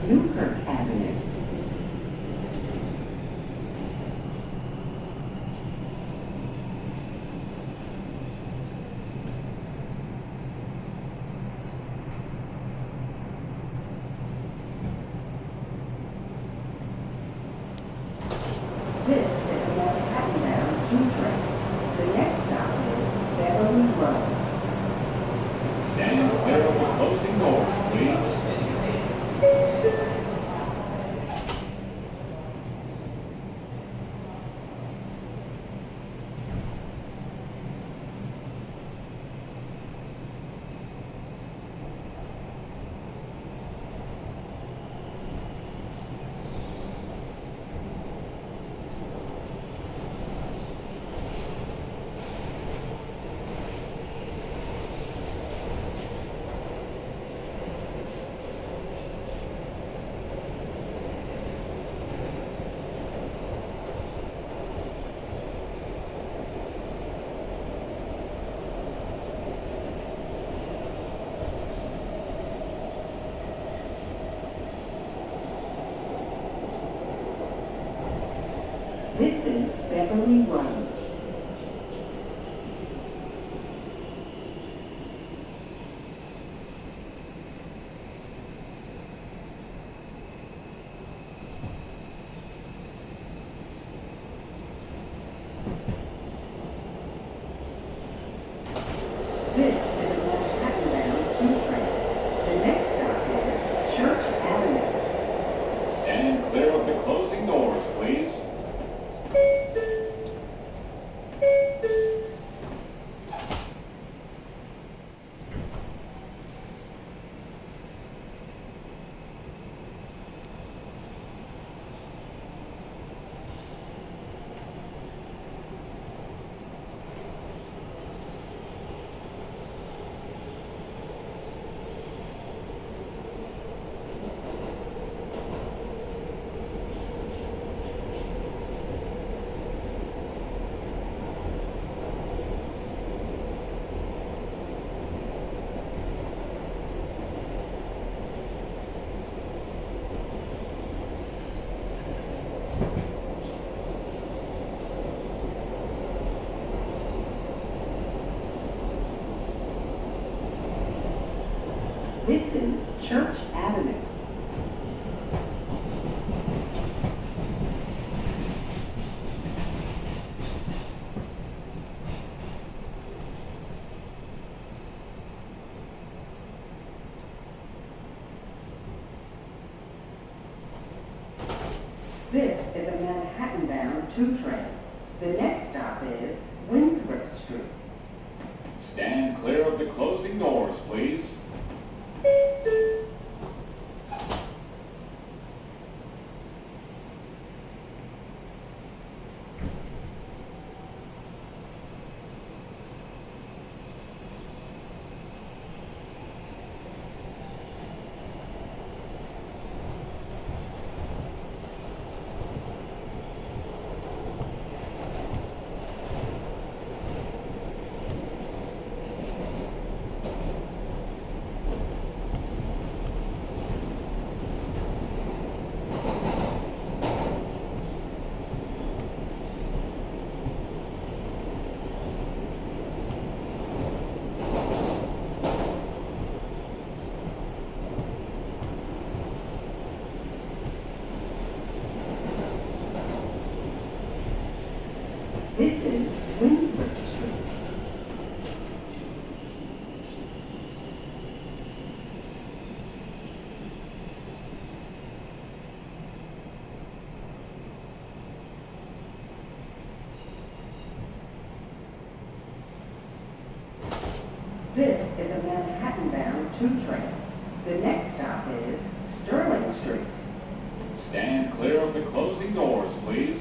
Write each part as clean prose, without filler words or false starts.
Newkirk Avenue. This is a Manhattan-bound 2 train. The next stop is Beverly Road. Stand clear of the closing doors, please. This is Beverly Road. This is a Manhattan-bound 2 train. The next stop is Church Avenue. Stand clear of the closing doors, please. This is Church Avenue. This is a Manhattan-bound 2 train. The next stop is Winthrop Street. Stand clear of the closing doors, please. This is Winthrop Street. This is a Manhattan-bound 2 train. The next stop is Sterling Street. Stand clear of the closing doors, please.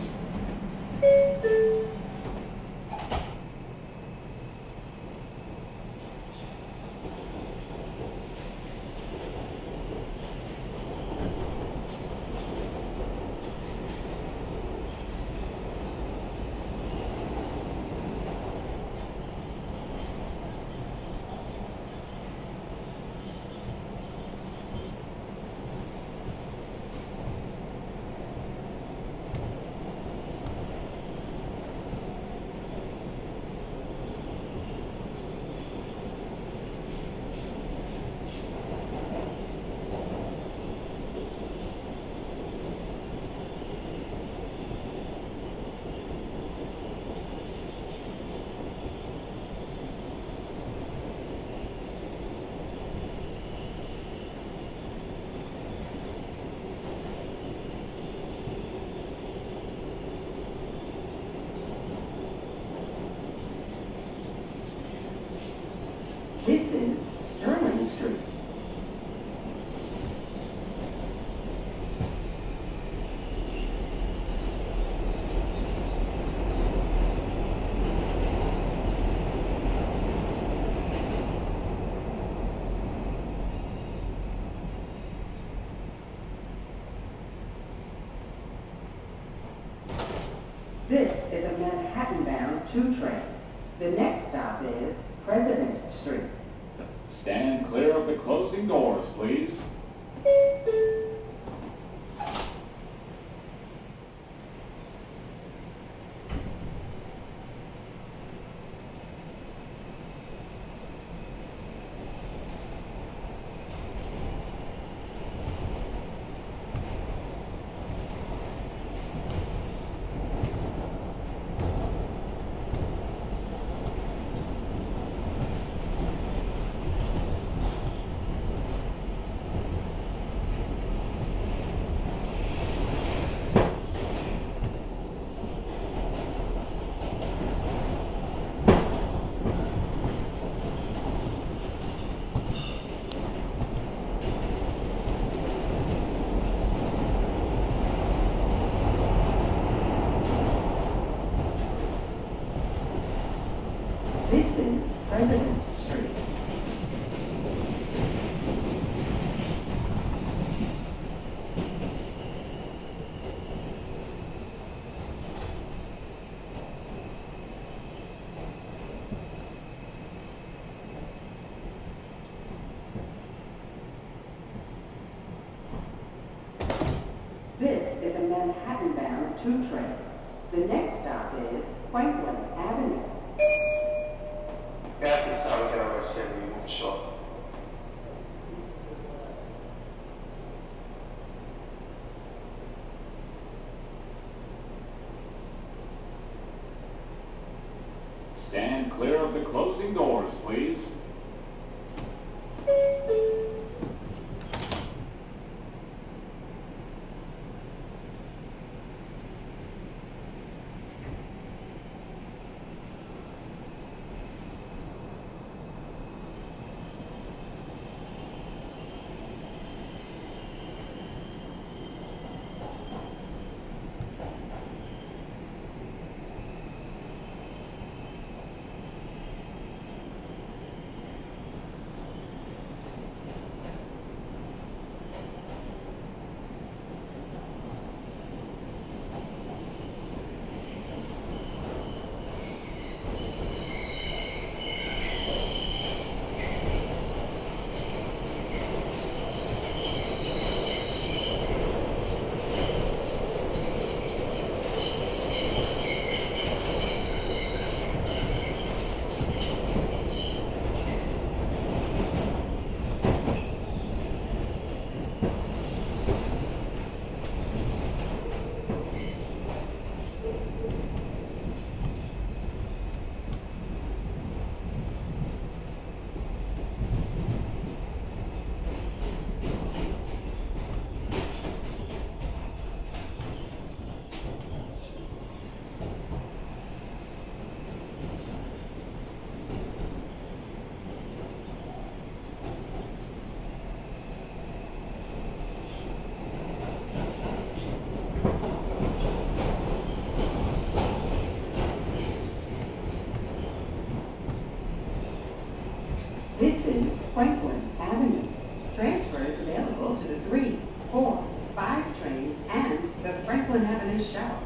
This is Sterling Street. This is a Manhattan-bound 2 train. The next stop is President Street. Stand clear of the closing doors, please. This is President Street. This is a Manhattan-bound 2 train. The next stop is Franklin Avenue. Yeah, this time we can always say we move short. Stand clear of the closing doors, please. This is Franklin Avenue. Transfers available to the 3, 4, 5 trains and the Franklin Avenue shuttle.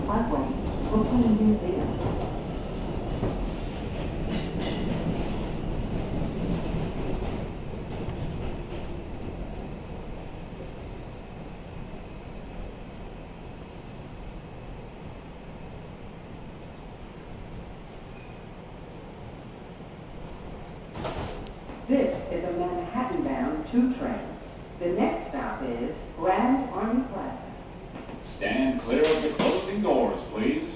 Parkway, Brooklyn Museum. This is a Manhattan-bound 2 train. The next stop is Grand Army Plaza. Stand clear of the closing doors, please.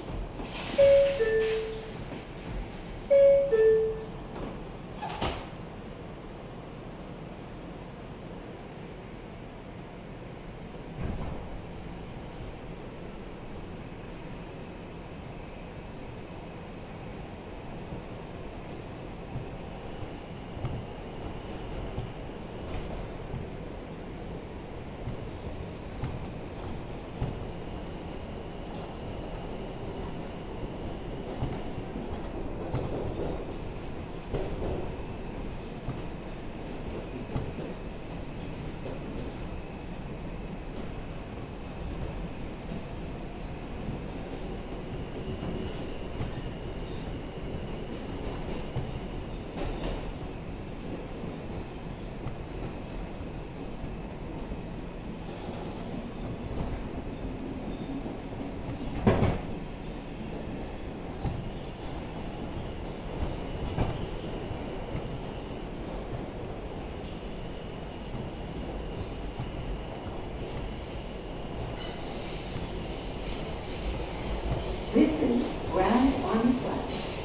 This is Grand Army Plaza.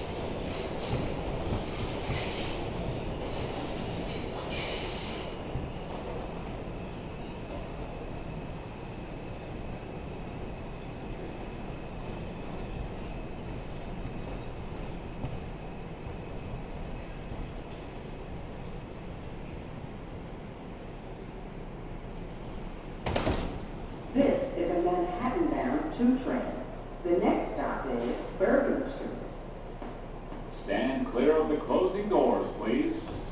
This is a Manhattan-bound 2 train. The next stop is Bourbon Street. Stand clear of the closing doors, please.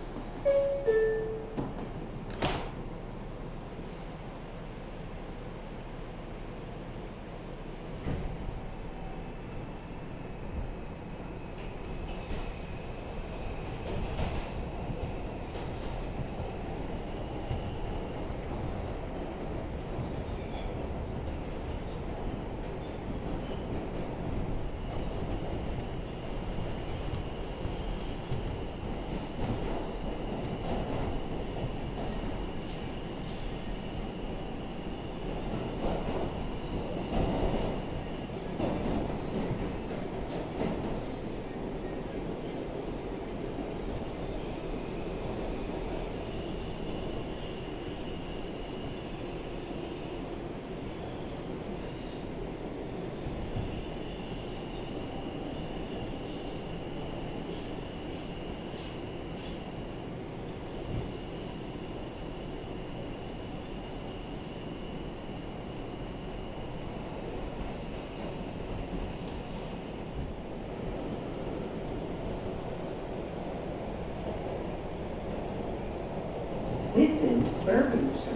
This is Bourbon Street.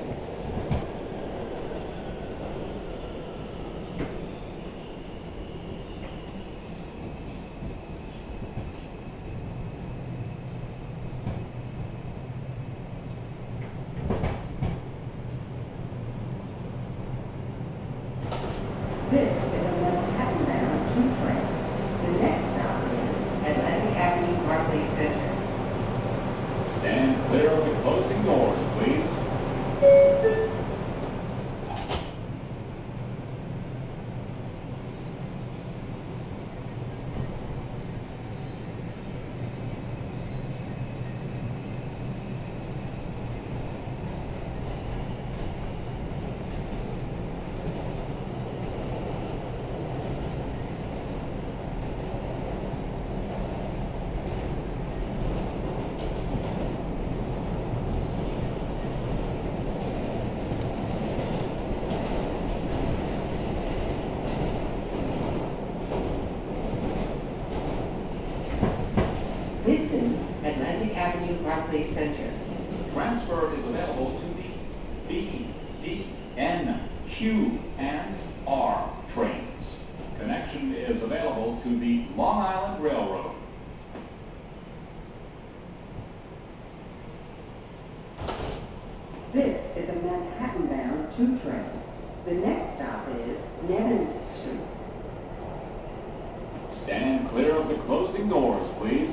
This is a Manhattan-bound 2 train. The next stop is Atlantic Avenue, Barclays Center. Stand clear of the closing doors, please. This is Atlantic Avenue, Barclays Center. Transfer is available to the B, D, N, Q, and R trains. Connect connection is available to the Long Island Railroad. This is a Manhattan-bound 2 train. The next stop is Nevins Street. Stand clear of the closing doors, please.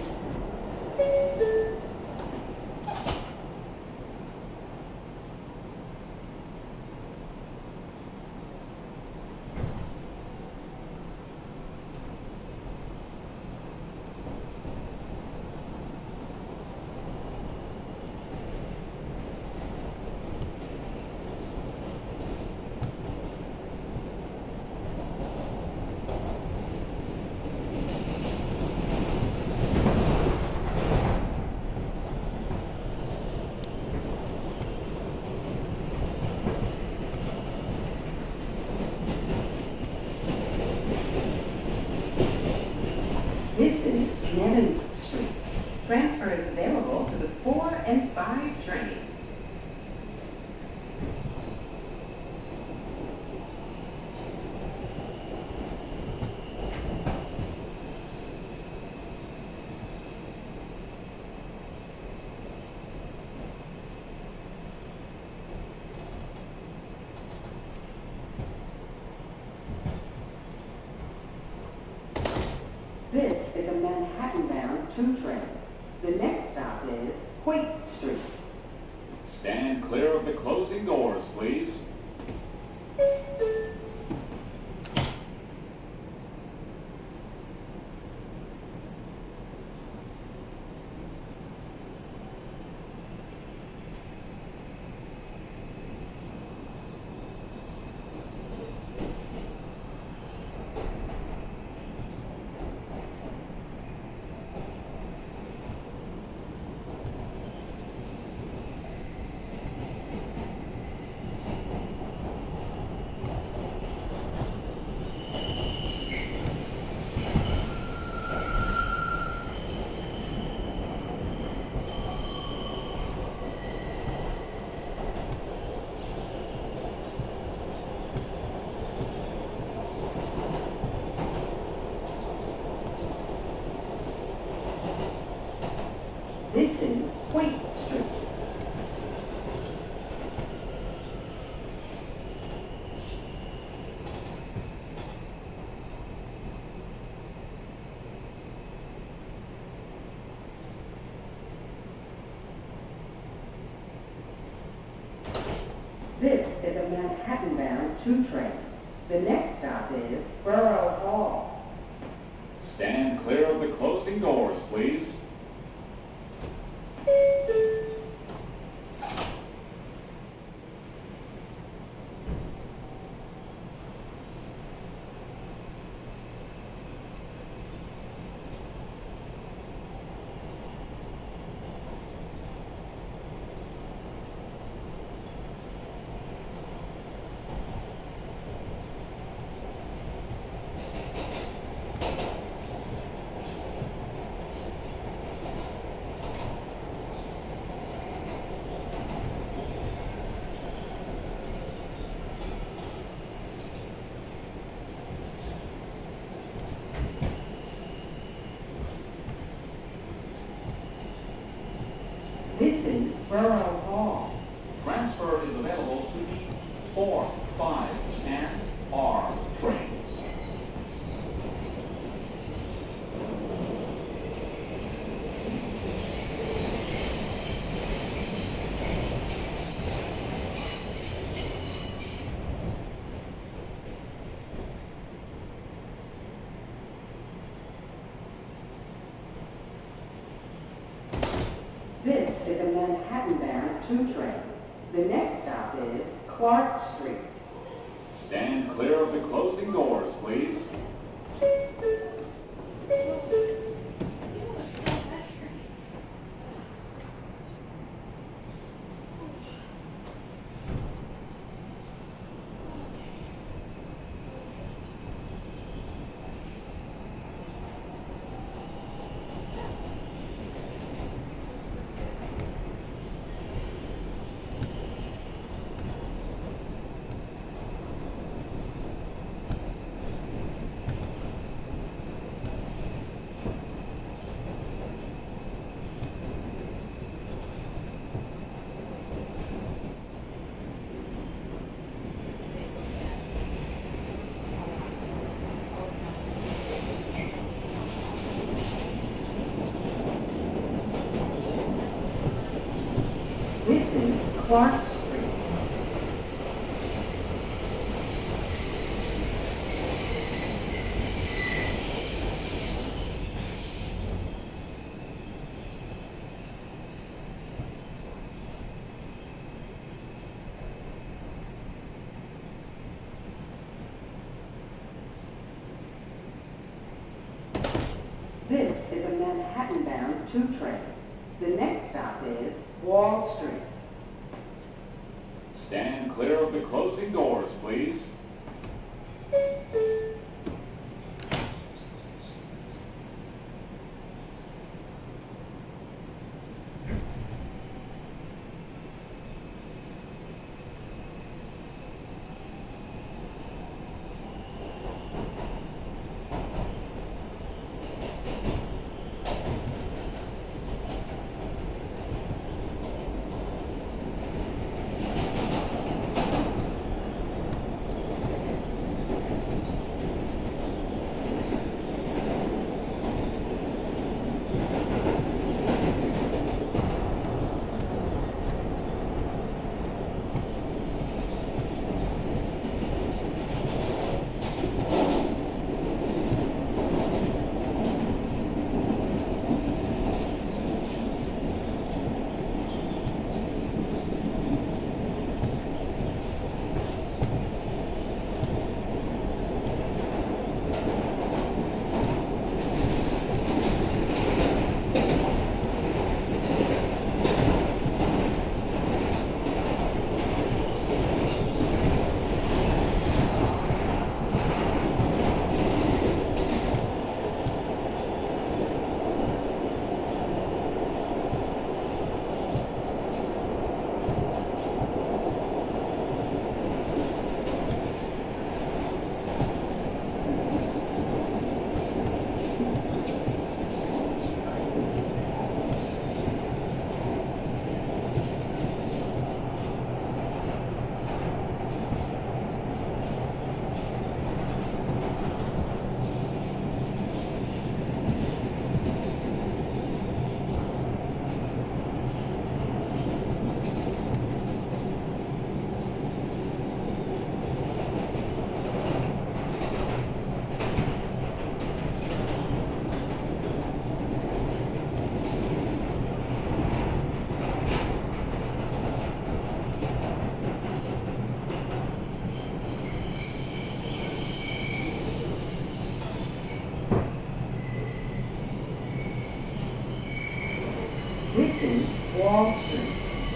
This is Nevins Street. Transfer is available to the 4 and 5 trains. This is a Manhattan-bound 2 train. The next stop is Quake Street. Stand clear of the closing doors, please. This is Quake Street. This is a Manhattan-bound 2 train. The next stop is Borough Hall. Stand clear of the closing doors, please. This is Borough Hall. Transfer is available to the 4, 5, and R trains. This is a Manhattan-bound 2 train. The next stop is Clark Street. Stand clear of the closing doors, please. Clark Street. This is a Manhattan-bound 2 train. The next stop is Wall Street. Stand clear of the closing doors, please. This is Wall Street.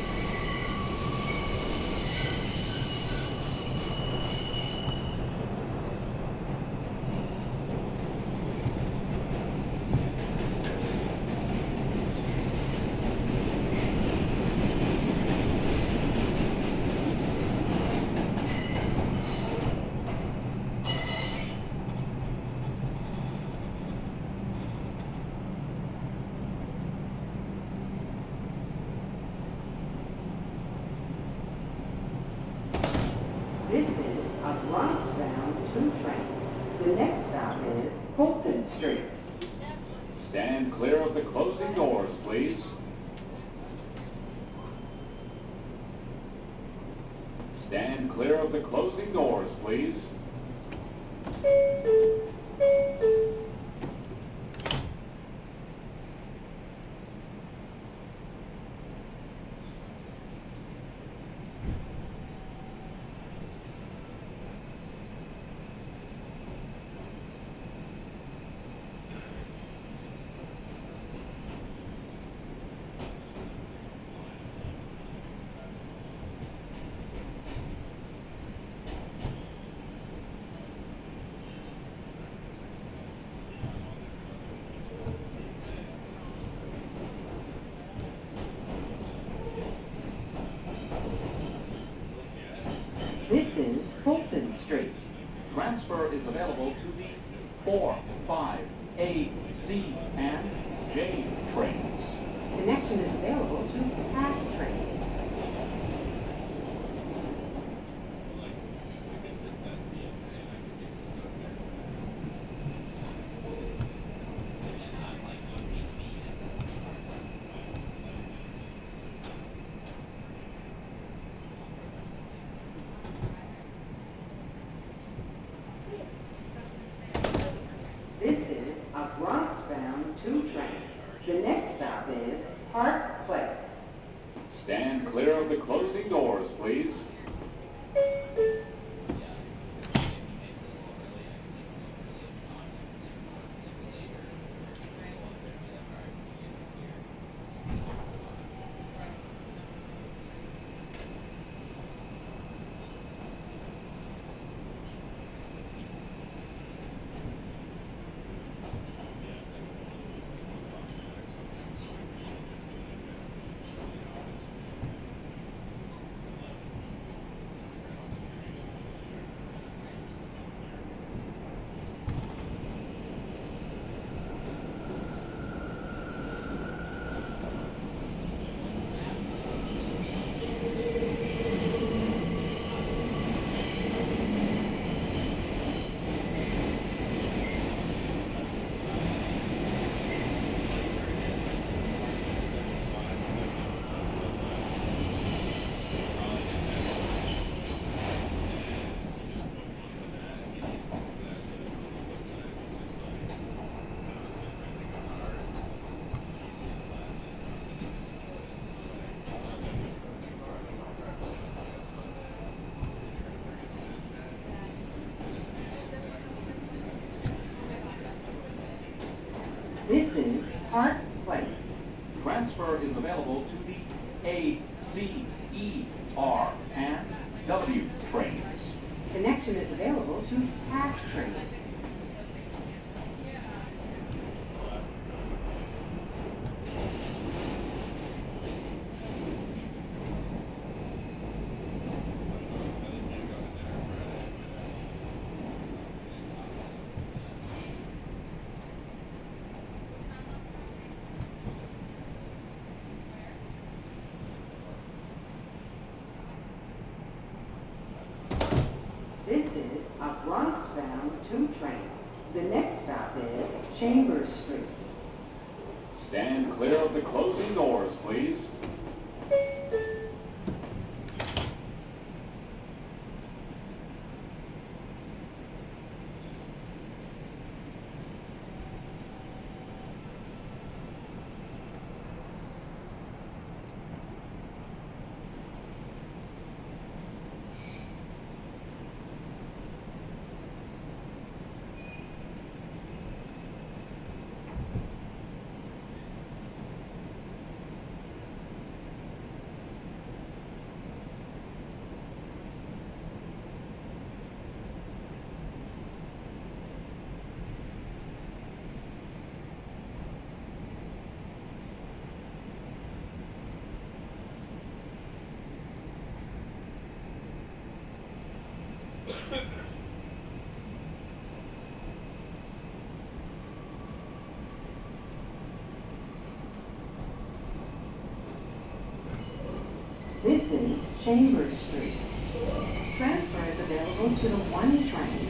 This is a Bronx-bound 2 train. The next stop is Fulton Street. Stand clear of the closing doors, please. Stand clear of the closing doors, please. This is Fulton Street. Transfer is available to the 4, 5, A, C, and J trains. Connection is available to fast trains. Parkway. Stand clear of the closing doors, please. This is Parkway. Transfer is available to the A, C, E, R, and W trains. Connection is available to pass trains. This is a Bronx-bound 2 train. The next stop is Chambers Street. Stand clear of the closing doors, please. This is Chambers Street. Transfer is available to the 1 train.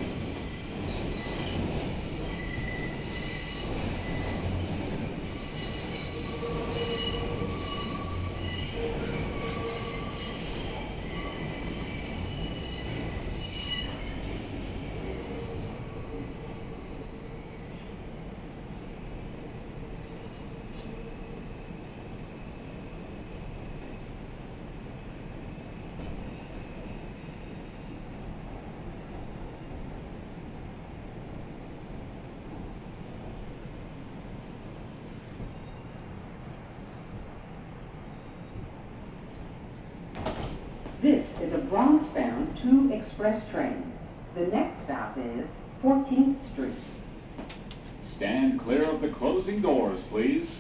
This is a Bronx-bound 2 express train. The next stop is 14th Street. Stand clear of the closing doors, please.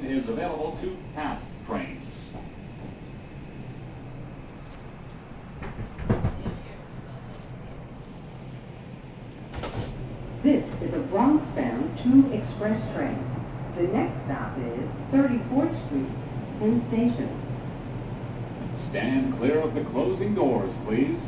is available to half trains. This is a Bronx-bound 2 express train. The next stop is 34th Street, Penn Station. Stand clear of the closing doors, please.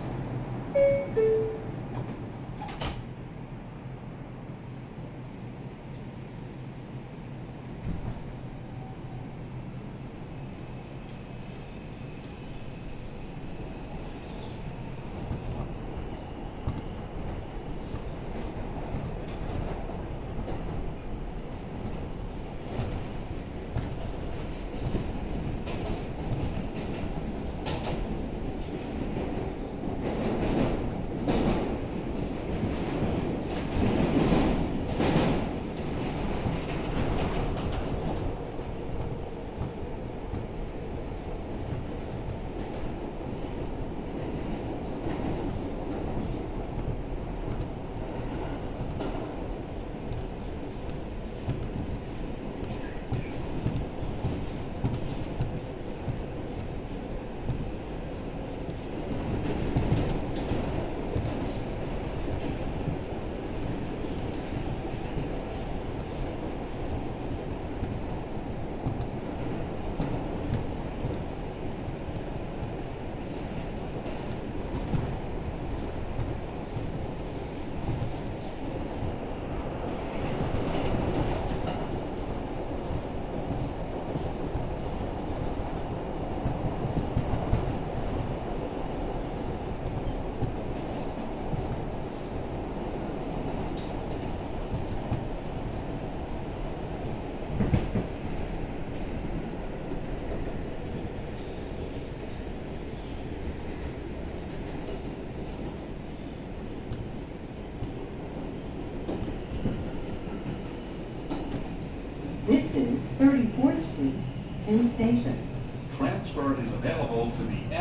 This is 34th Street, Penn Station. Transfer is available to the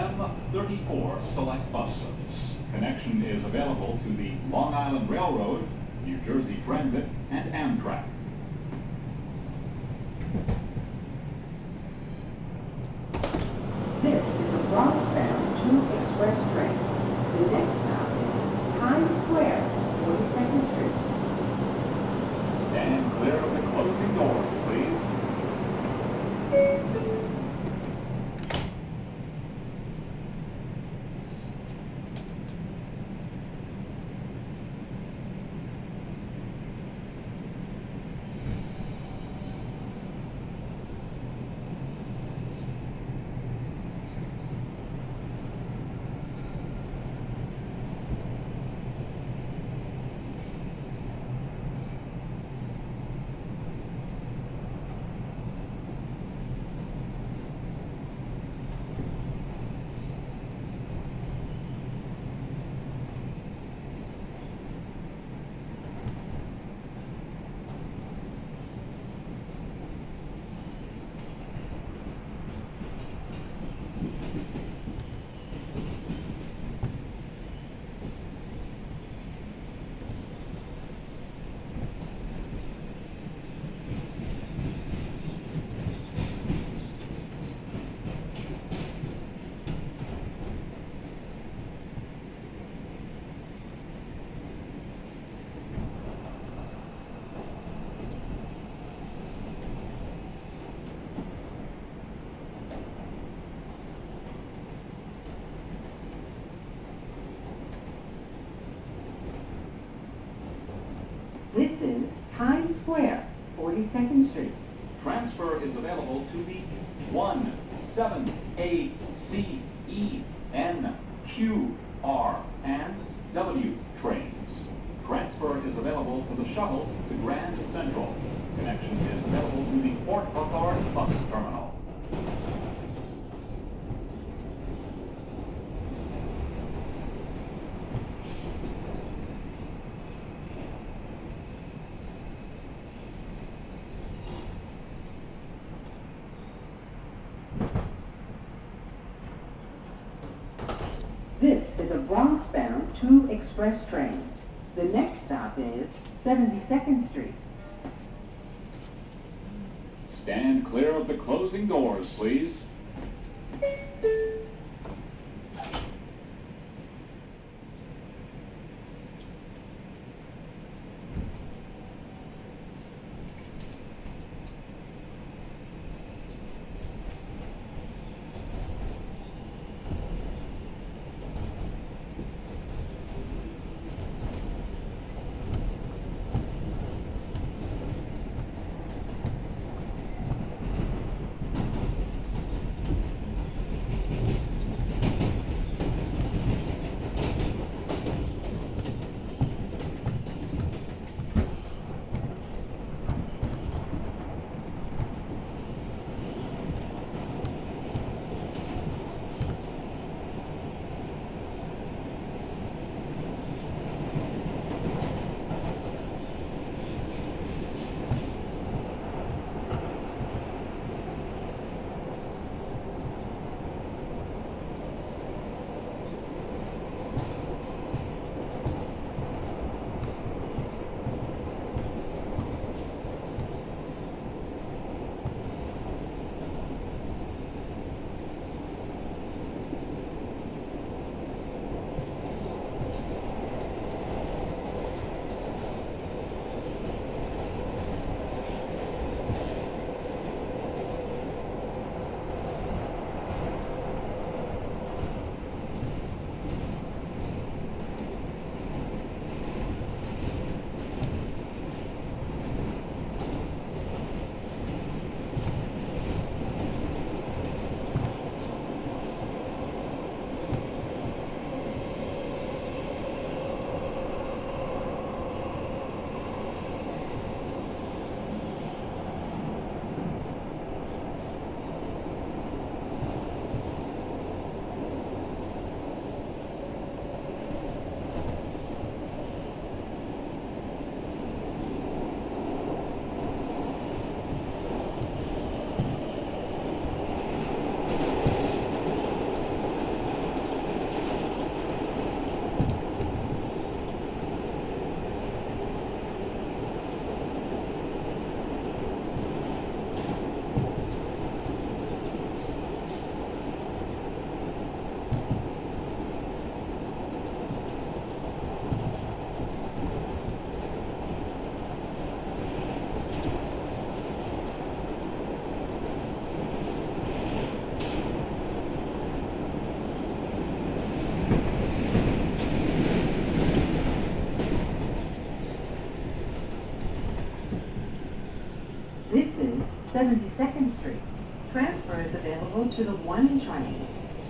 M34 Select Bus Service. Connection is available to the Long Island Railroad, New Jersey Transit, and Amtrak. This is a Bronx-bound 2 express train. The next stop is Times Square, 42nd Street. Stand clear of the closing doors, please. This is Times Square, 42nd Street. Transfer is available to the 1, 7, A, C, E, N, Q, R, and W trains. Transfer is available to the shuttle to Grand Central. Connection is available to the Port Authority Bus Terminal. This is a Bronx-bound 2 express train. The next stop is 72nd Street. Stand clear of the closing doors, please. This is 72nd Street. Transfer is available to the 1 train.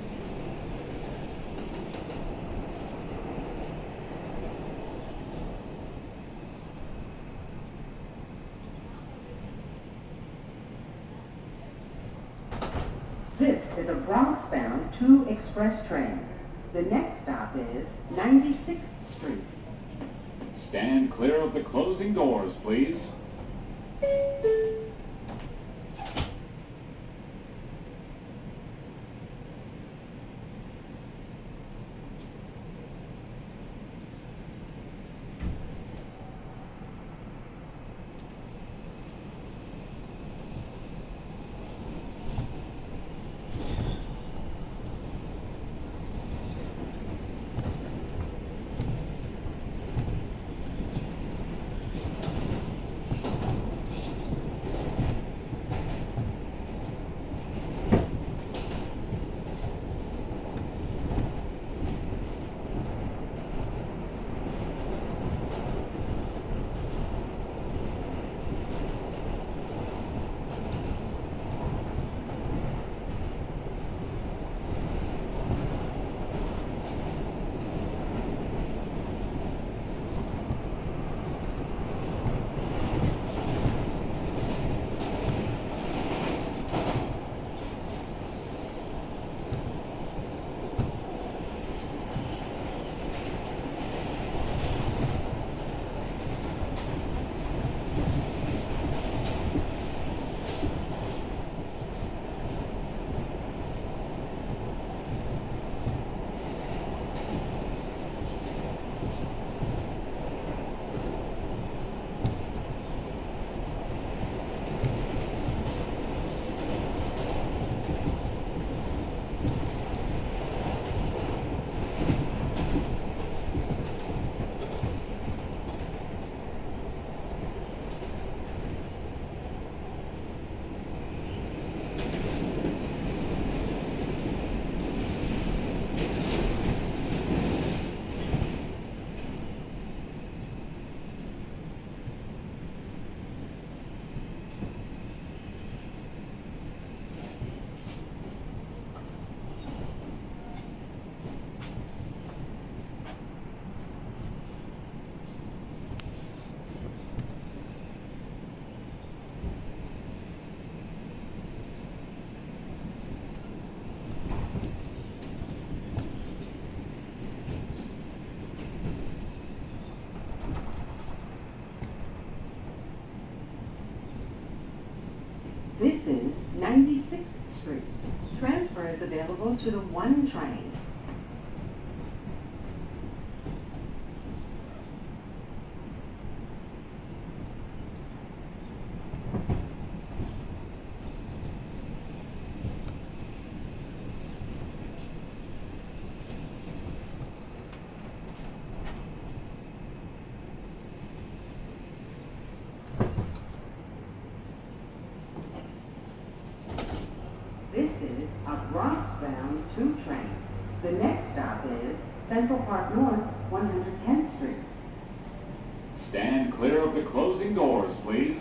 This is a Bronx-bound 2 express train. The next stop is 96th Street. Stand clear of the closing doors, please. 96th Street. Transfer is available to the 1 train. This is a Bronx-bound 2 train. The next stop is Central Park North, 110th Street. Stand clear of the closing doors, please.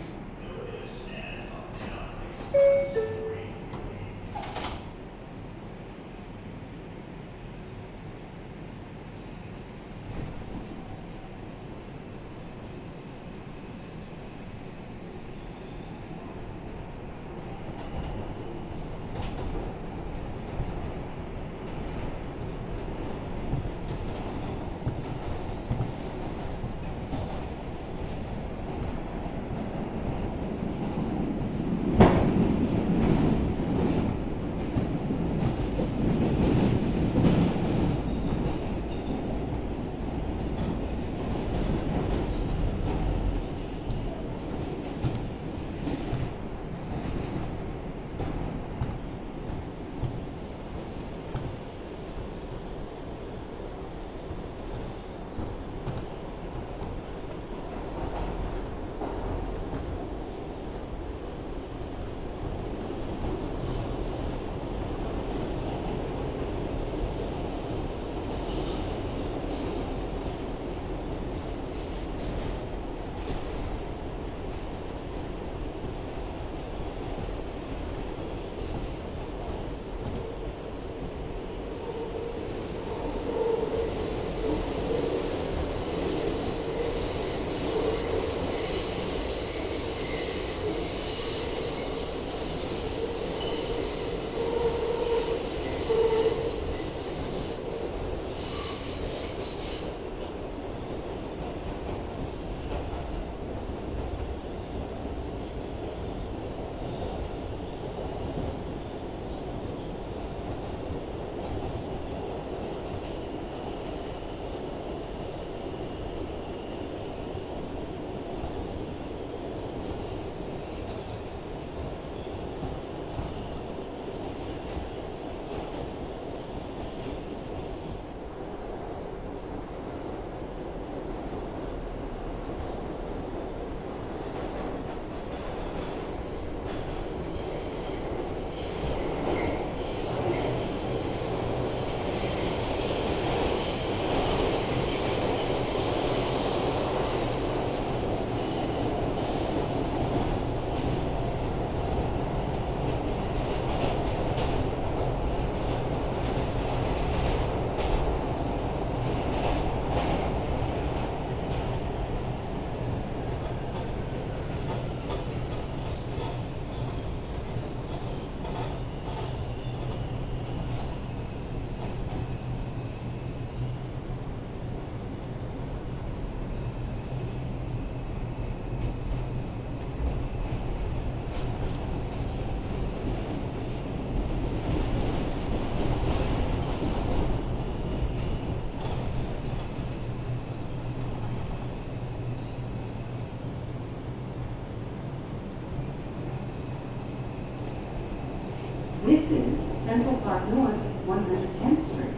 This is Central Park North, 110th Street.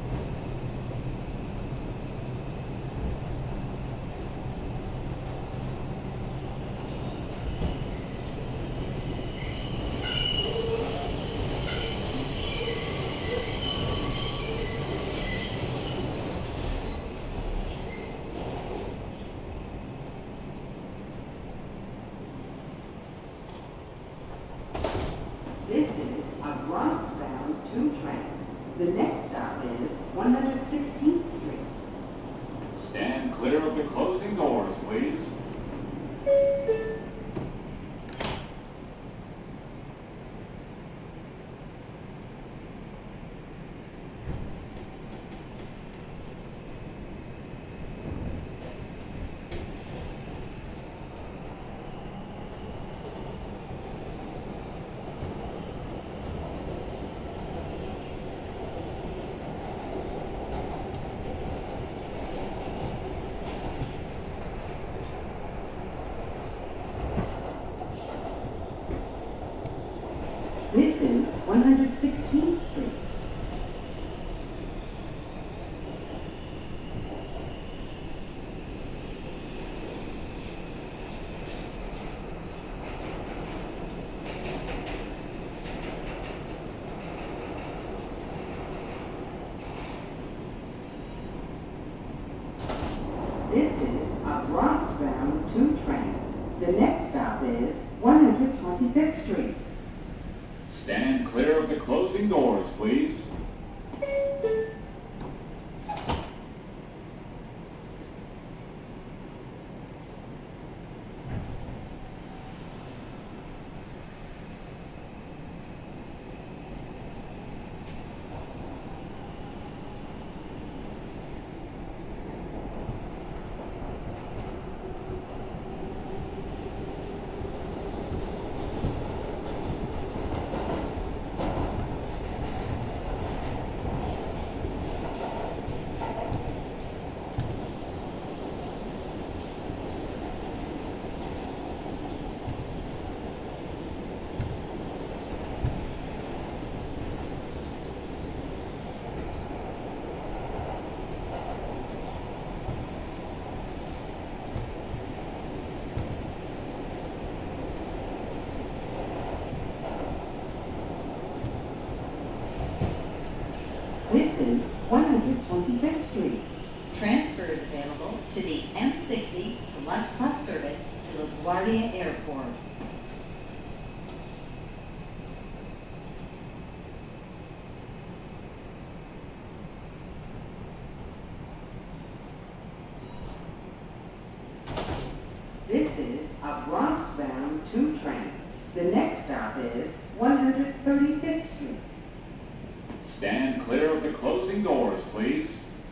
This is a Bronx-bound 2 train. The next stop is 116th Street. Stand clear of the closing doors, please. This is 116th Street. This is a Bronx-bound 2 train. The next stop is 125th Street. Stand clear of the closing doors, please. This is 125th Street. Transfer is available to the M60 Select Bus Service to LaGuardia Airport. This is a Bronx-bound 2 train. The next stop is 135th Street. Stand clear of the closing doors, please.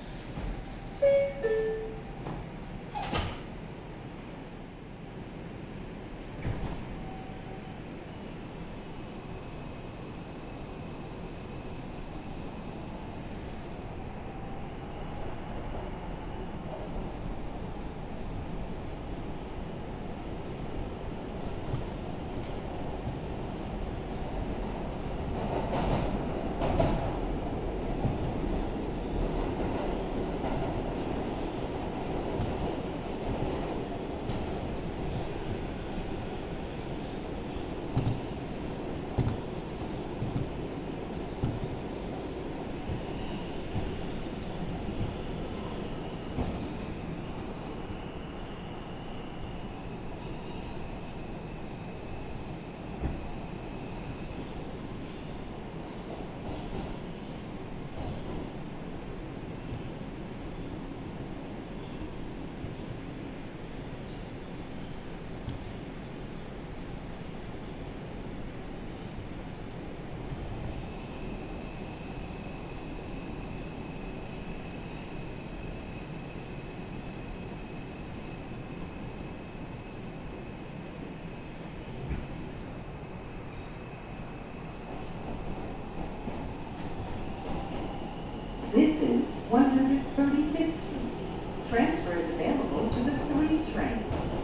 This is 135th Street. Transfer is available to the 3 train.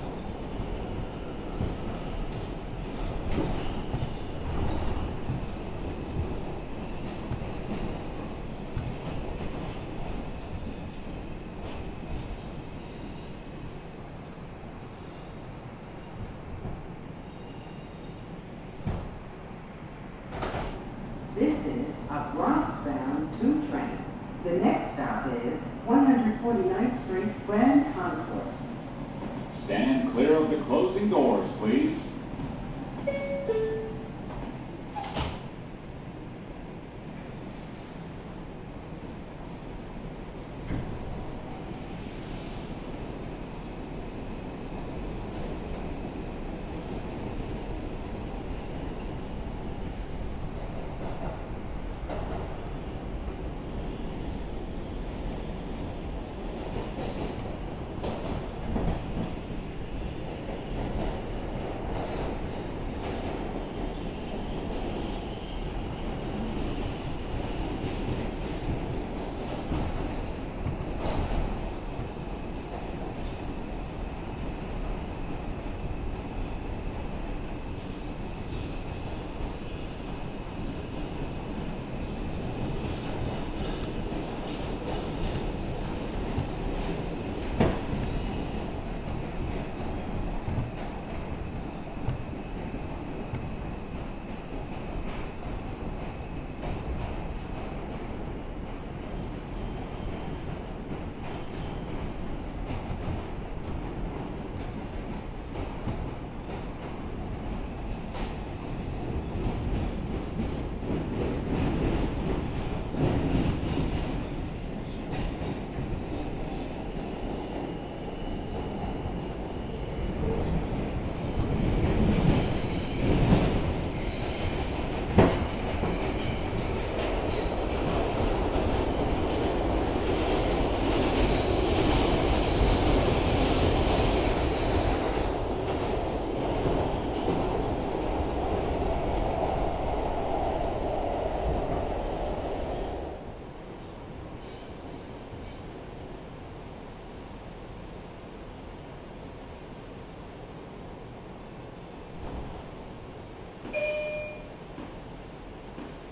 This is a Bronx-bound 2 train. The next stop is 149th Street, Grand Concourse. Stand clear of the closing doors, please.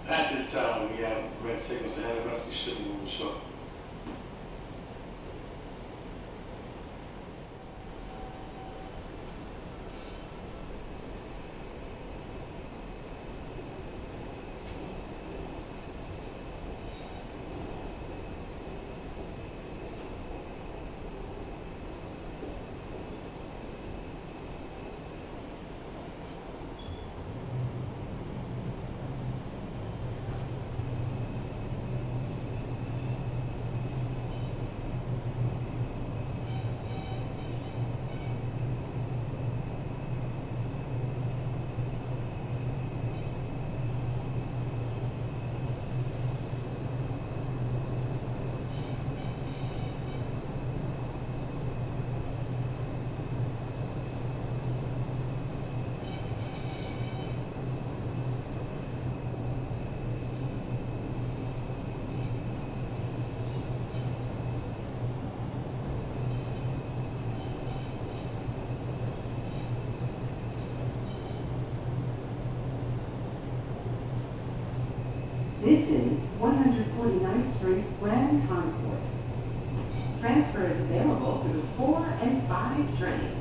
At this time, we have red signals ahead of us. We shouldn't move short. This is 149th Street Grand Concourse. Transfer is available to the 4 and 5 trains.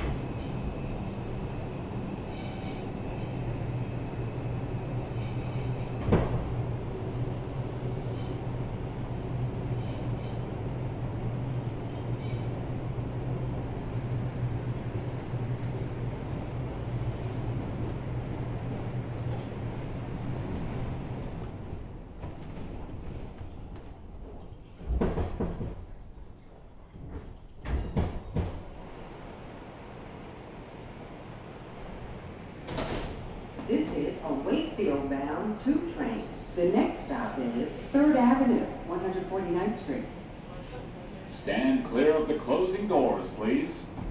This is a Wakefield-bound 2 train. The next stop is 3rd Avenue, 149th Street. Stand clear of the closing doors, please.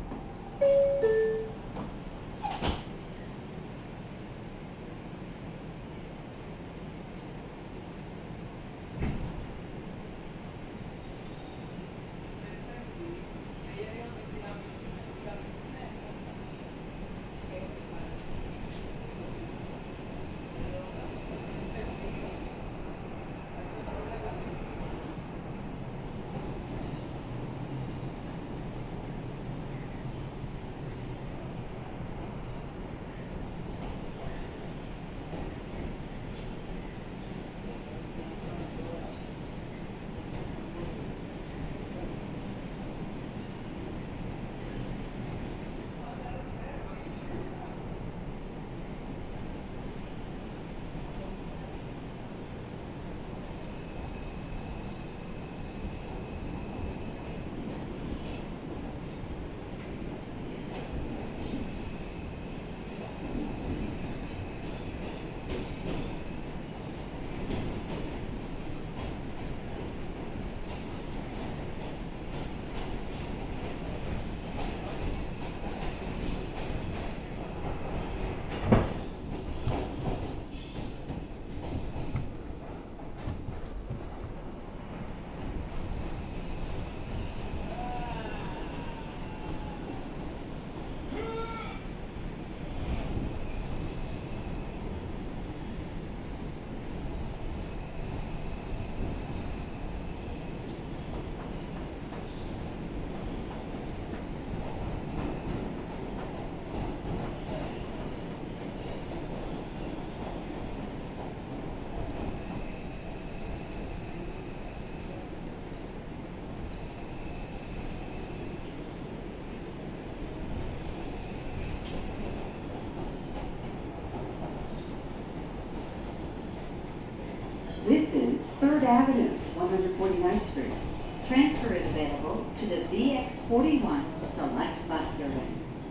This is 3rd Avenue, 149th Street. Transfer is available to the VX41 Select Bus Service.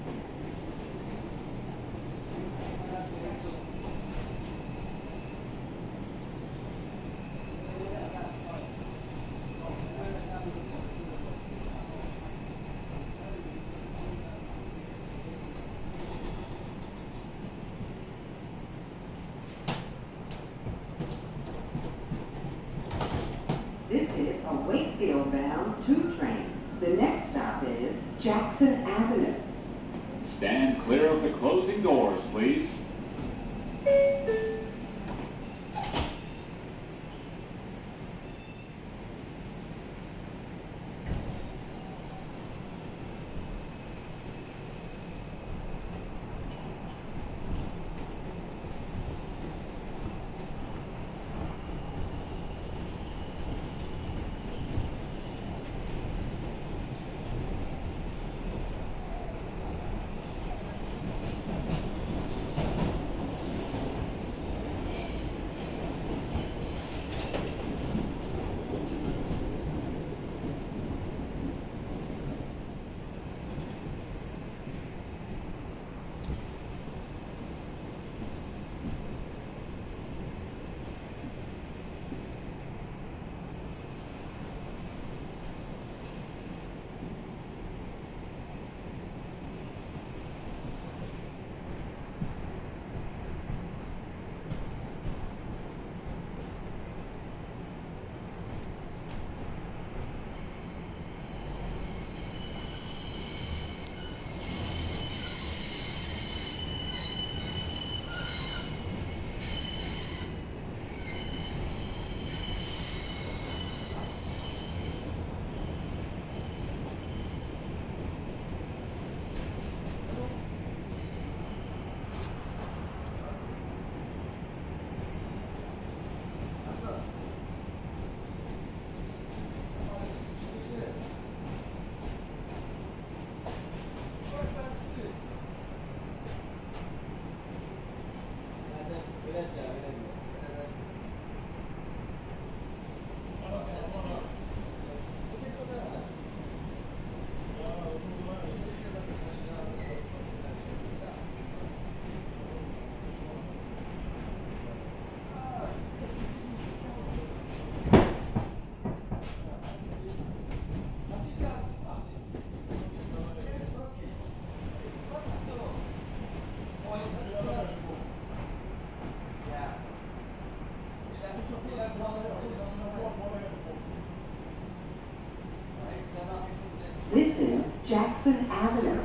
This is a Wakefield-bound 2 train. The next stop is Jackson Avenue. Stand clear of the closing doors, please. This is Jackson Avenue.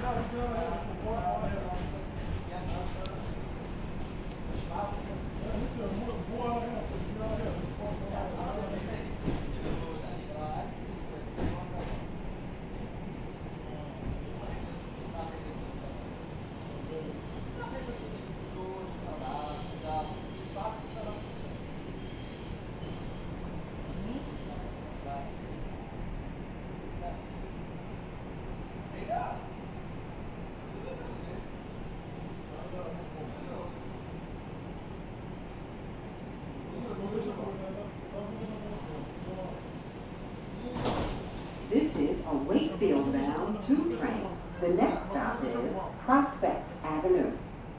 This is a Wakefield-bound 2 train. The next stop is Prospect Avenue.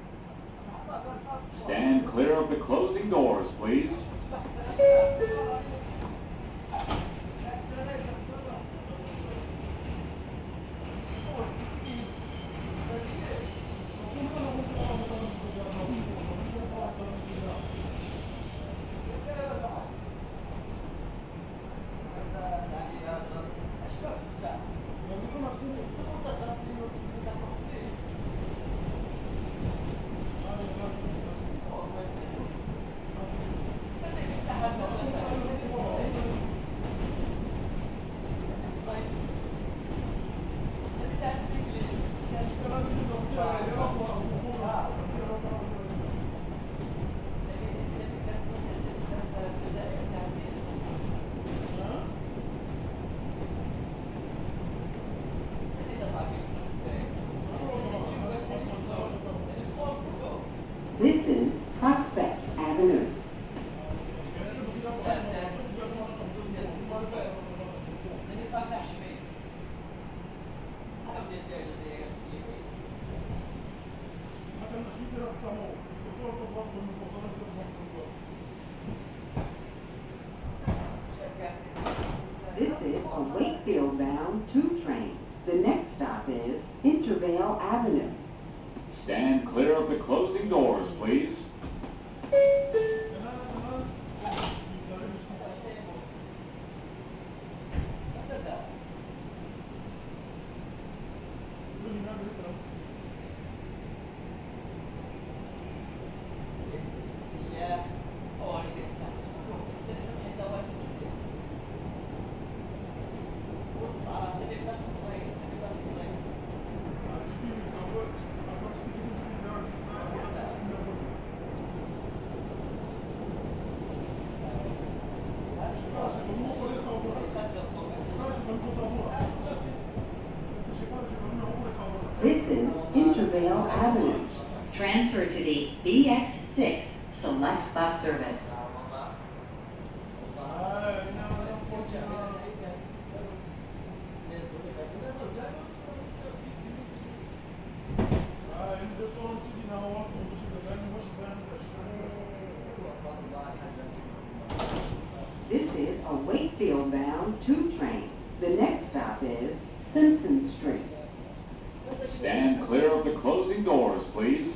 Stand clear of the closing doors, please. This is Prospect Avenue. This is a Wakefield-bound 2 train. The next stop is Intervale Avenue. Stand clear of the closing doors, please. This is Intervale Avenue. Transfer to the BX6 Select Bus Service. This is a Wakefield-bound 2 train. The next stop is Simpson Street. Stand clear of the closing doors, please.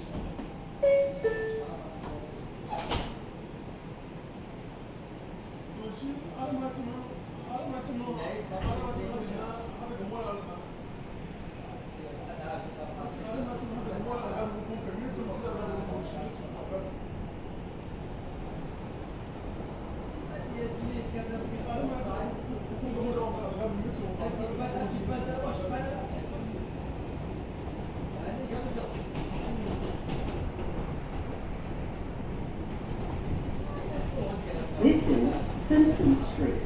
This is Simpson Street.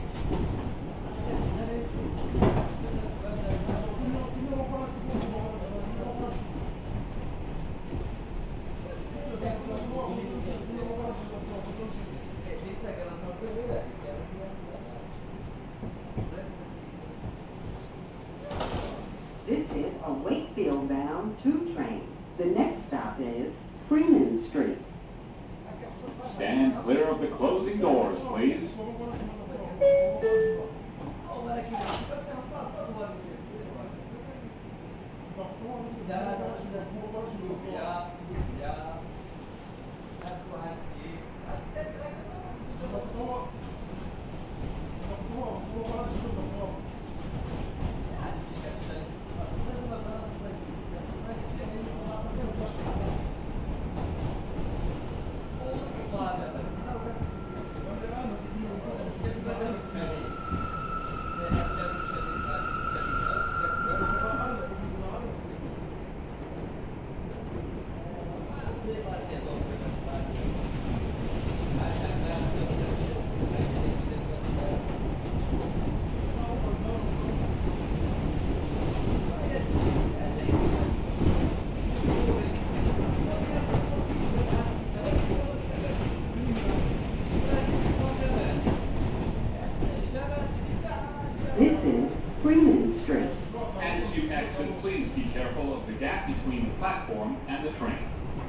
This is a Wakefield-bound 2 train. The next stop is Freeman Street. Stand clear of the closing doors, please. exit, please be careful of the gap between the platform and the train.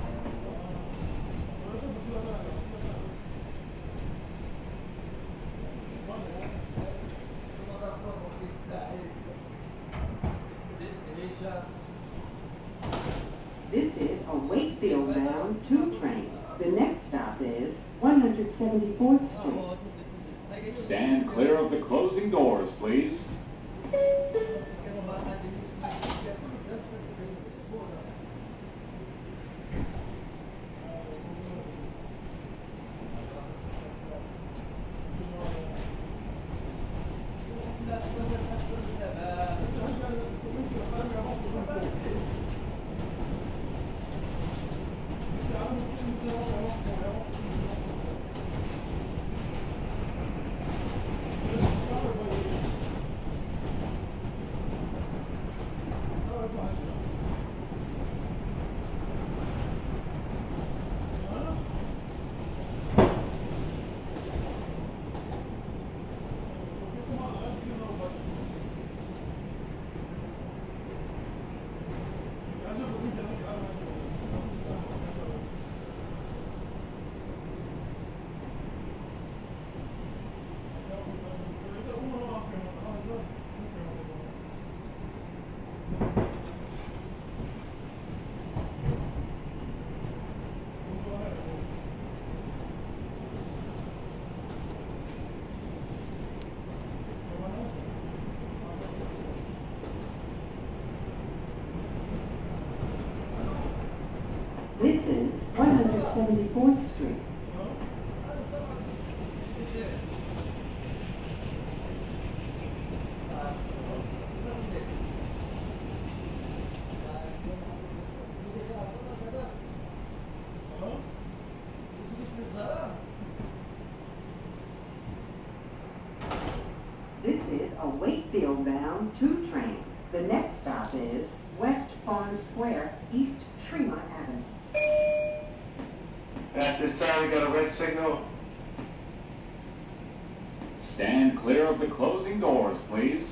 This is a Wakefield-bound 2 train. The next stop is 174th Street. Stand clear of the closing doors, please. This is 174th Street. This is a Wakefield-bound 2 train. The next stop is West Farm Square, East Tremont Avenue. At this time, we got a red signal. Stand clear of the closing doors, please.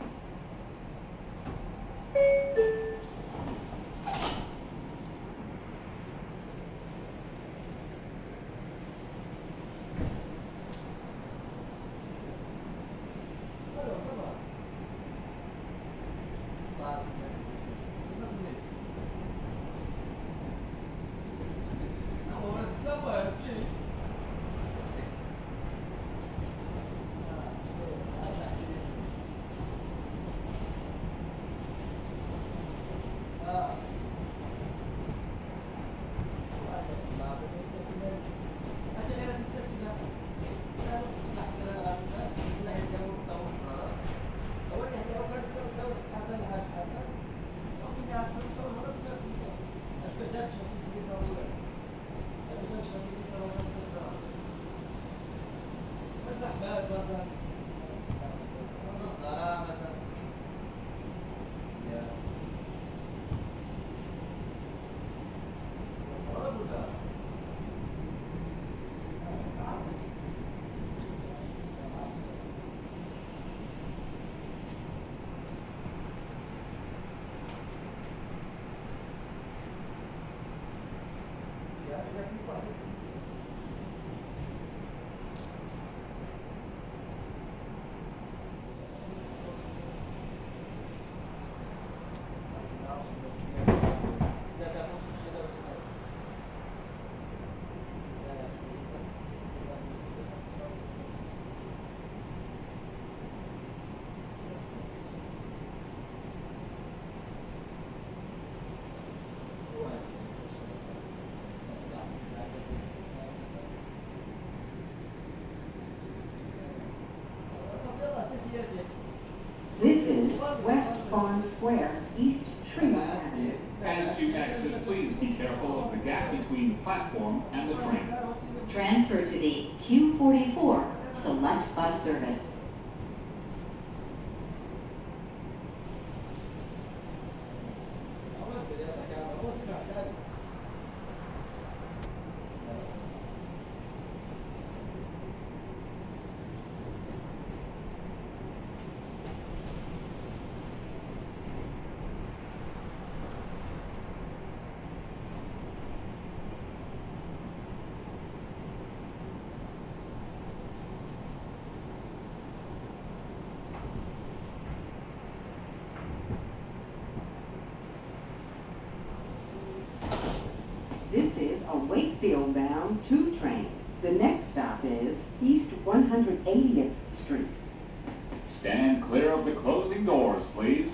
This is West Farm Square, East Tremont Avenue. As you exit, please be careful of the gap between the platform and the train. Transfer to the Q44 Select Bus Service. train. The next stop is East 180th Street. Stand clear of the closing doors, please.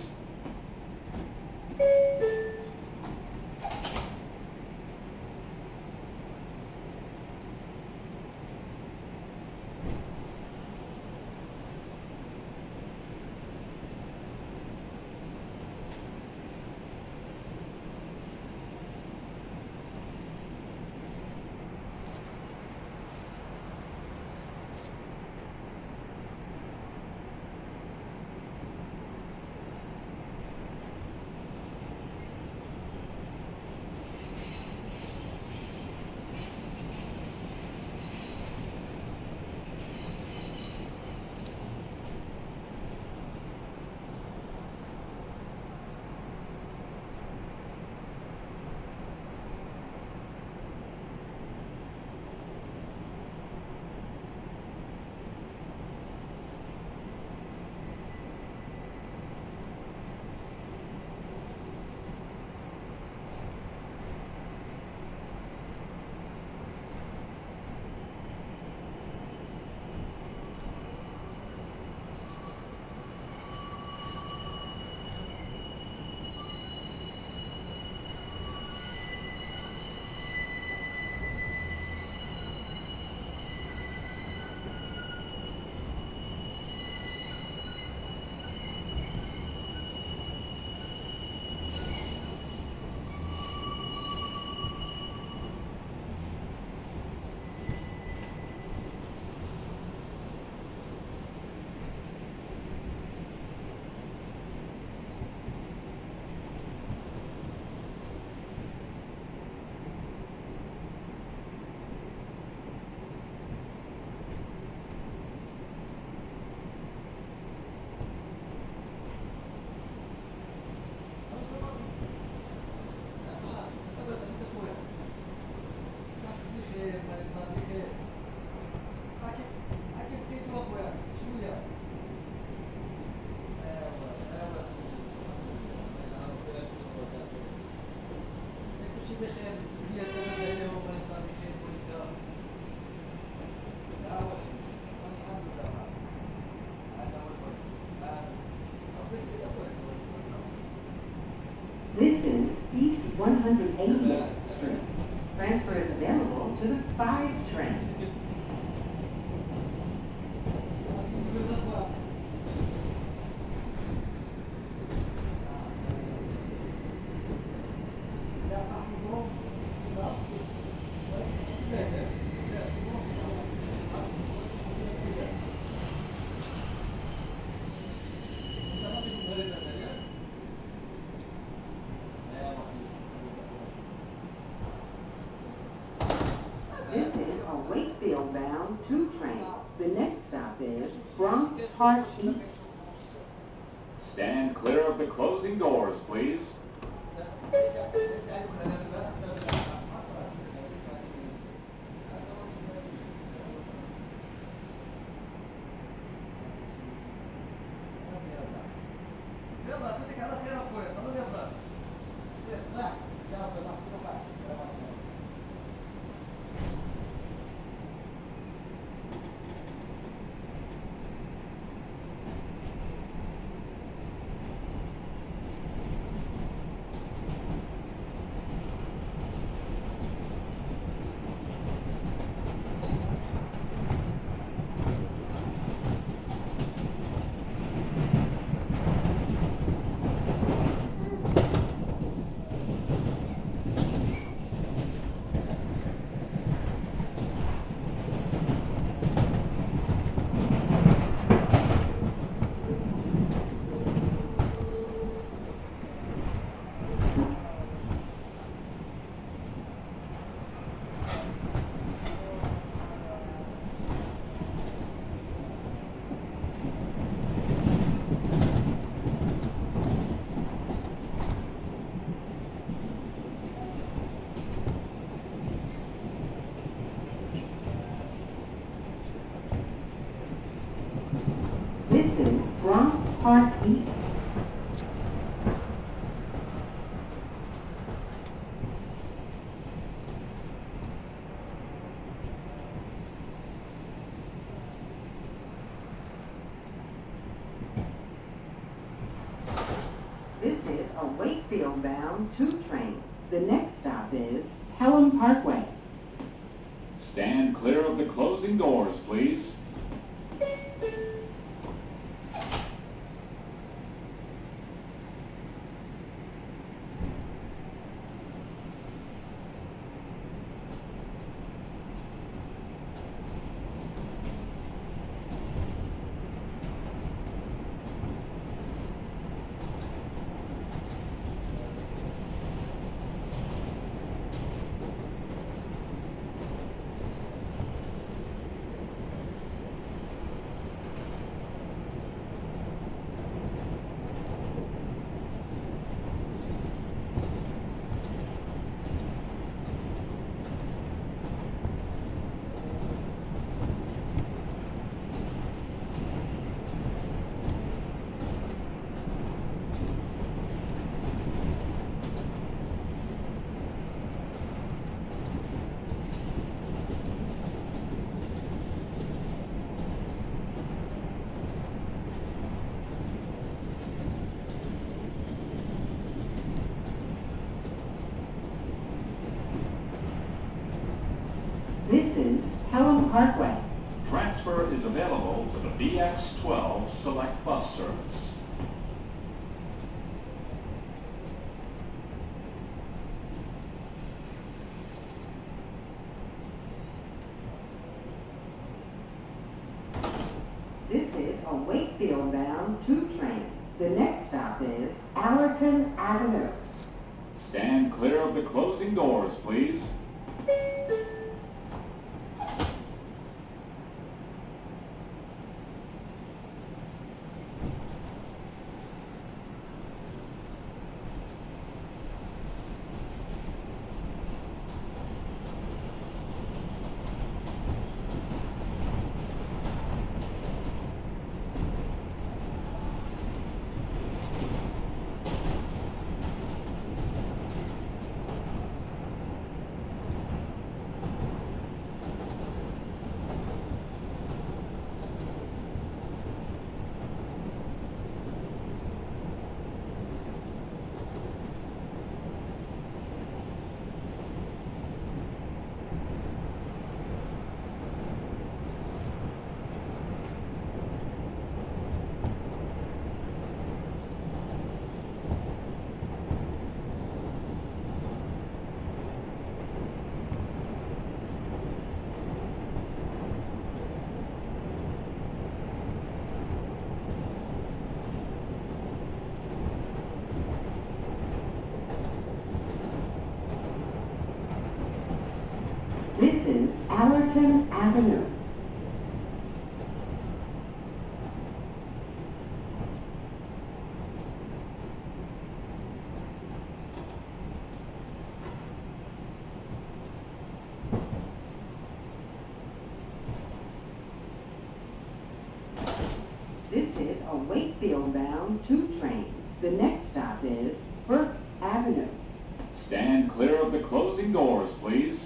This is East 180th Street. Transfer is available to the 5 train. This is a Wakefield-bound 2 train. The next stop is Bronx Park East. Stand clear of the closing doors, please. This is Bronx Park East. Wakefield-bound 2 train. The next stop is Pelham Parkway. Stand clear of the closing doors, please. This is Pelham Parkway. Transfer is available to the BX12 Select Bus Service. This is a Wakefield-bound 2 train. The next stop is Allerton Avenue. Stand clear of the closing doors, please. This is Allerton Avenue. This is a Wakefield-bound 2 train. The next stop is Burke Avenue. Stand clear of the closing doors, please.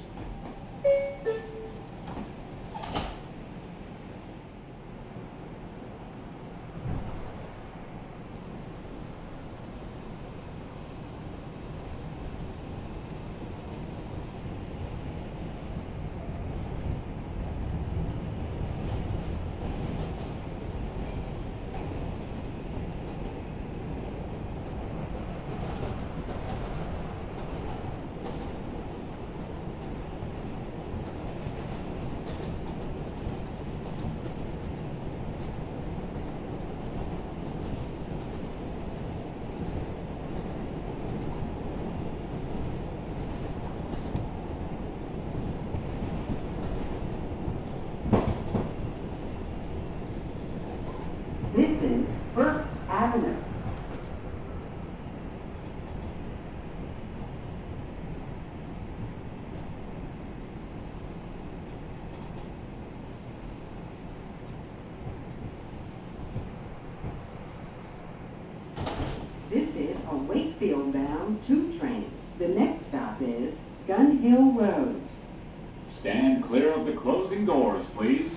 This is Burke Avenue. This is a Wakefield-bound 2 train. The next stop is Gun Hill Road. Stand clear of the closing doors, please.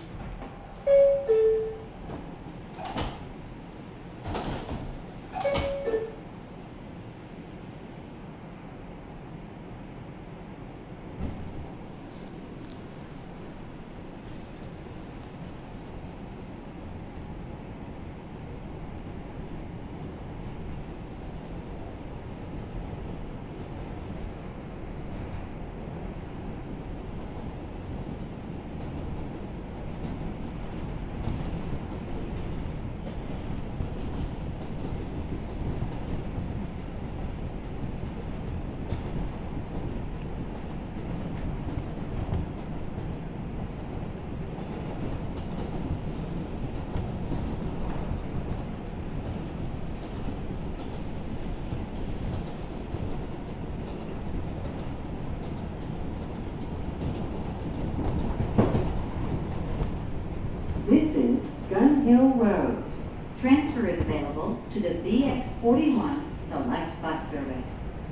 Gun Hill Road. Transfer is available to the VX41 Select Bus Service.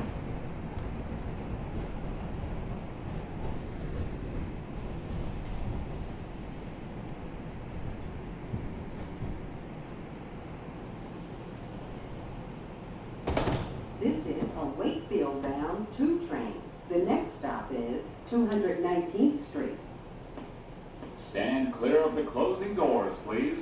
This is a Wakefield-bound 2 train. The next stop is 219th Street. Stand clear of the closing doors, please.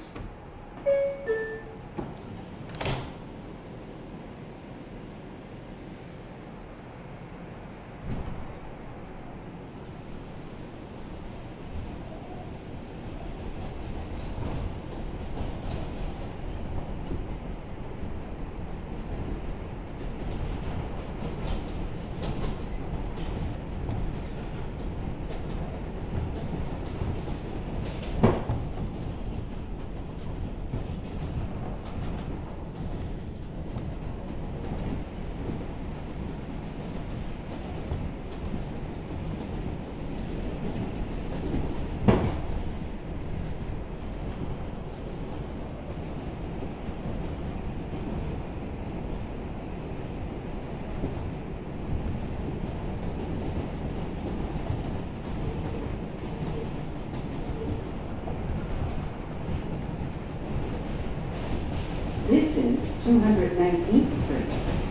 This is 219th Street.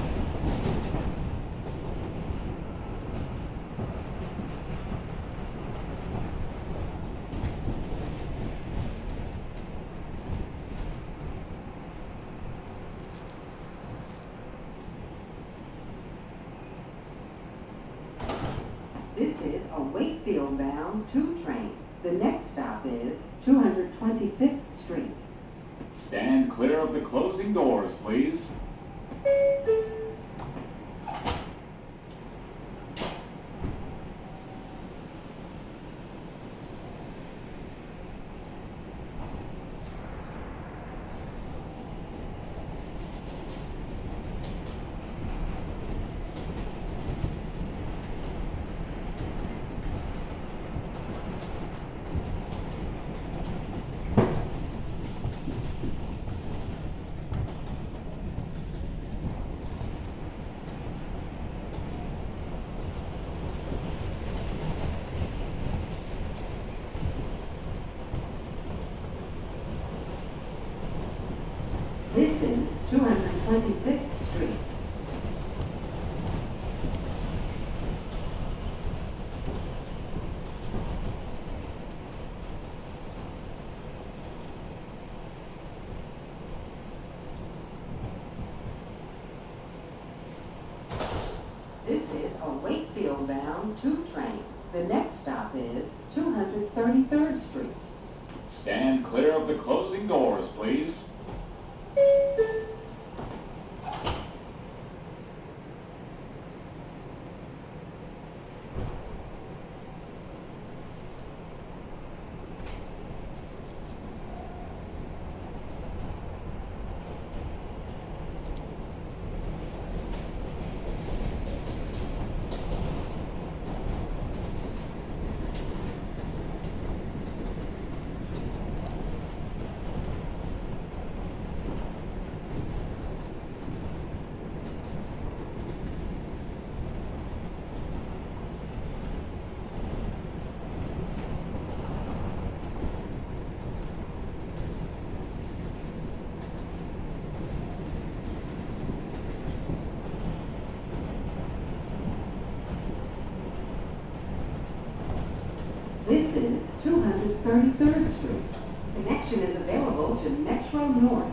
This is a Wakefield-bound 2 train. The next stop is 225th Street. Stand clear of the closing doors, please. This is 225th Street. This is a Wakefield-bound 2 train. The next stop is 233rd Street. Stand clear of the closing doors, please. This is 233rd Street. Connection is available to Metro North.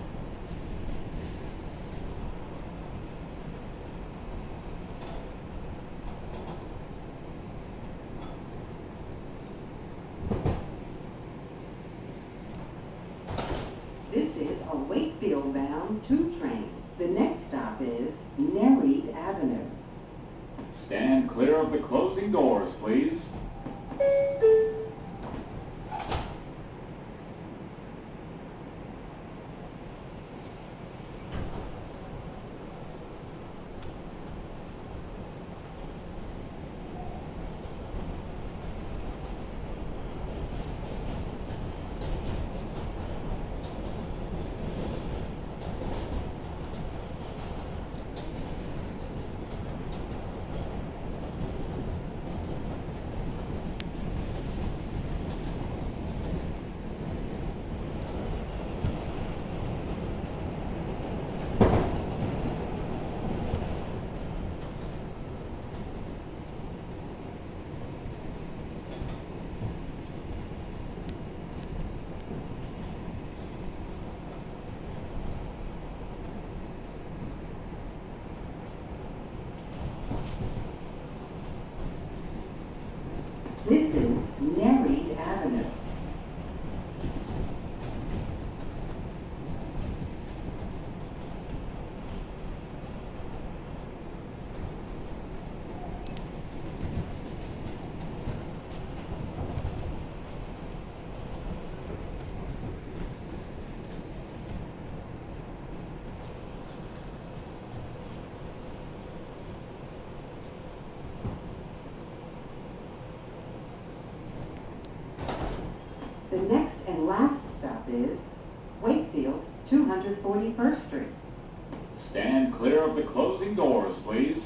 This is a Wakefield-bound 2 train. The next stop is Nereid Avenue. Stand clear of the closing doors, please. 141st Street. Stand clear of the closing doors, please.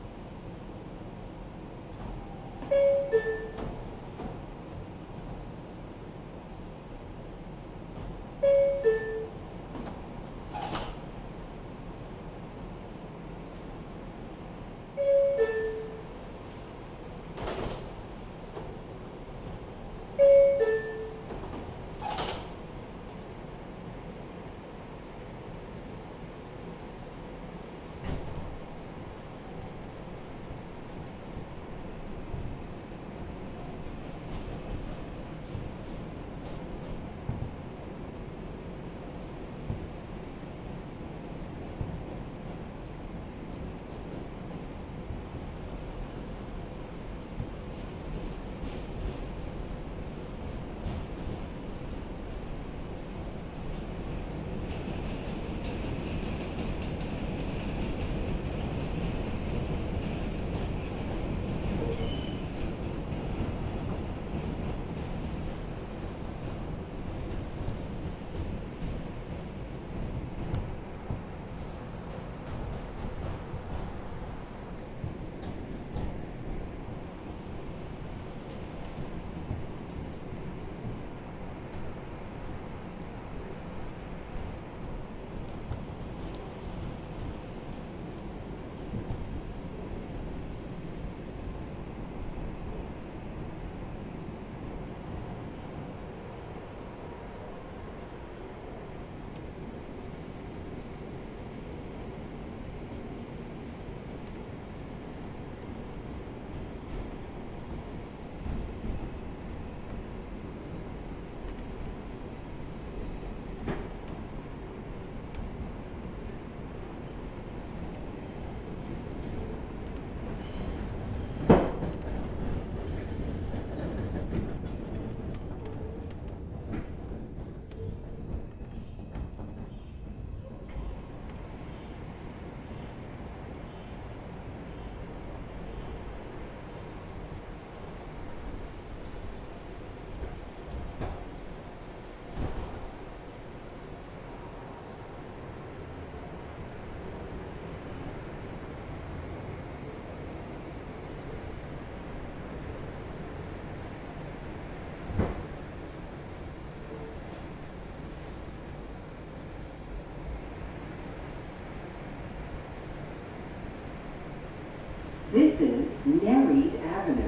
This is Nereid Avenue.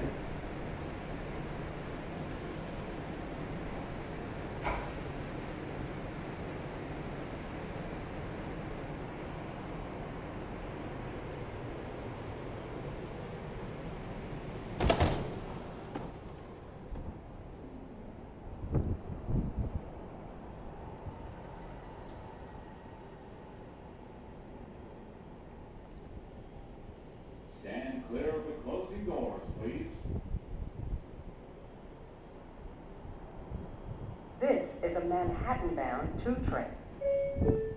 Stand clear of the closing doors, please. This is a Manhattan-bound 2 train.